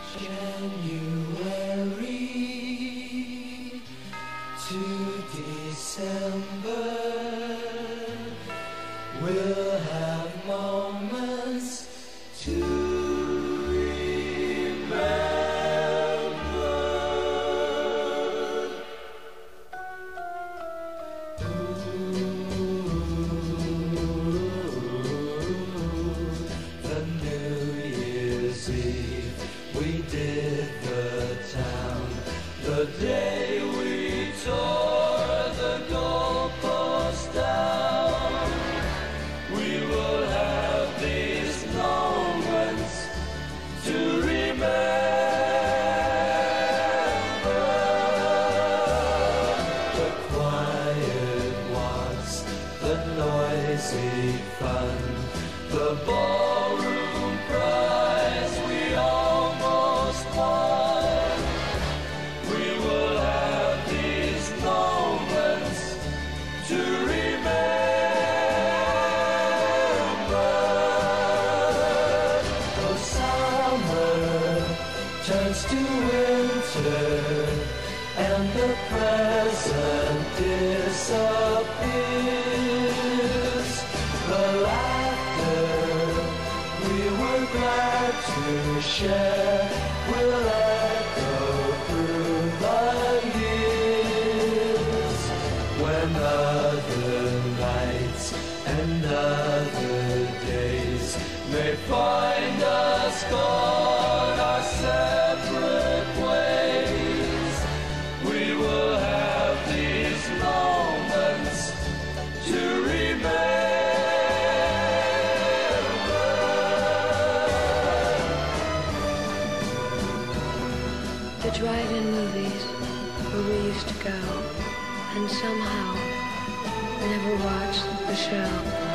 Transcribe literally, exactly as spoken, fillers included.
January to December, we'll have moments to remember. Ooh, the New Year's Eve, we did the town. The day we tore the goalpost down. We will have these moments to remember. The quiet walks, the noisy fun, the ballroom prize we almost won. We will have these moments to remember. Oh, summer turns to winter, and the present disappears. The laughter we were glad to share will echo through the years. When other nights and other days may find us gone our separate ways, we will have these moments to remember. The drive-in movies where we used to go, and somehow we never watched the show.